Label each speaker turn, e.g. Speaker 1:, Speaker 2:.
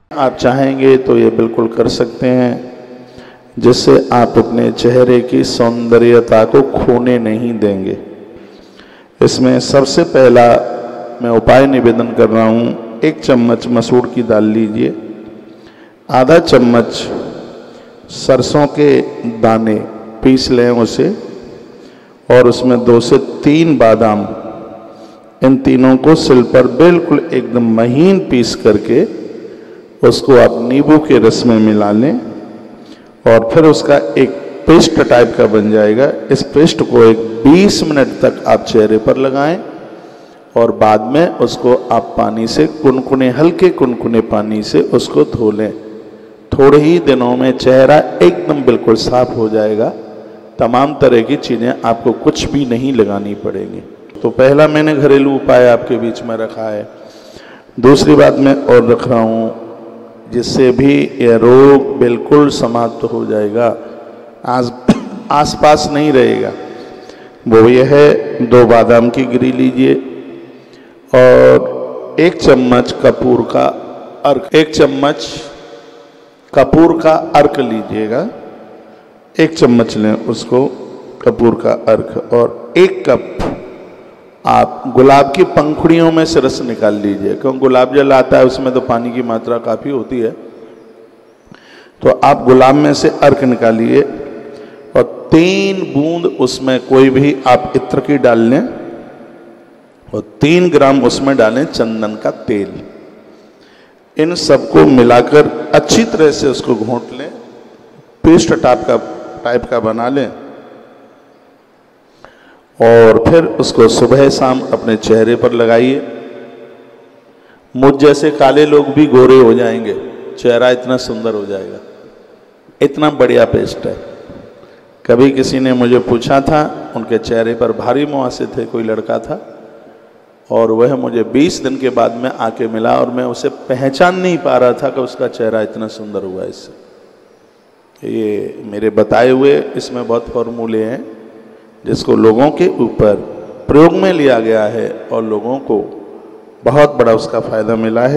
Speaker 1: आप चाहेंगे तो ये बिल्कुल कर सकते हैं, जिससे आप अपने चेहरे की सौंदर्यता को खोने नहीं देंगे। इसमें सबसे पहला मैं उपाय निवेदन कर रहा हूँ, 1 चम्मच मसूर की दाल लीजिए, आधा चम्मच सरसों के दाने पीस लें उसे, और उसमें 2 से 3 बादाम, इन तीनों को सिल पर बिल्कुल एकदम महीन पीस करके उसको आप नींबू के रस में मिला लें, और फिर उसका एक पेस्ट टाइप का बन जाएगा। इस पेस्ट को एक 20 मिनट तक आप चेहरे पर लगाएं, और बाद में उसको आप पानी से कुनकुने, हल्के कुनकुने पानी से उसको धो लें। थोड़े ही दिनों में चेहरा एकदम बिल्कुल साफ हो जाएगा। तमाम तरह की चीज़ें आपको कुछ भी नहीं लगानी पड़ेंगी। तो पहला मैंने घरेलू उपाय आपके बीच में रखा है। दूसरी बात मैं और रख रहा हूँ, जिससे भी यह रोग बिल्कुल समाप्त हो जाएगा, आसपास नहीं रहेगा। वो यह है, 2 बादाम की गिरी लीजिए और 1 चम्मच कपूर का अर्क, 1 चम्मच कपूर का अर्क लीजिएगा, 1 चम्मच लें उसको कपूर का अर्क, और 1 कप आप गुलाब की पंखुड़ियों में से रस निकाल लीजिए, क्योंकि गुलाब जल आता है उसमें तो पानी की मात्रा काफ़ी होती है। तो आप गुलाब में से अर्क निकालिए और 3 बूंद उसमें कोई भी आप इत्र की डाल लें, और 3 ग्राम उसमें डालें चंदन का तेल। इन सबको मिलाकर अच्छी तरह से उसको घोंट लें, पेस्ट टाइप का बना लें, और फिर उसको सुबह शाम अपने चेहरे पर लगाइए। मुझ जैसे काले लोग भी गोरे हो जाएंगे, चेहरा इतना सुंदर हो जाएगा। इतना बढ़िया पेस्ट है। कभी किसी ने मुझे पूछा था, उनके चेहरे पर भारी मुहासे थे, कोई लड़का था, और वह मुझे 20 दिन के बाद में आके मिला, और मैं उसे पहचान नहीं पा रहा था कि उसका चेहरा इतना सुंदर हुआ इससे। ये मेरे बताए हुए इसमें बहुत फॉर्मूले हैं, जिसको लोगों के ऊपर प्रयोग में लिया गया है, और लोगों को बहुत बड़ा उसका फ़ायदा मिला है।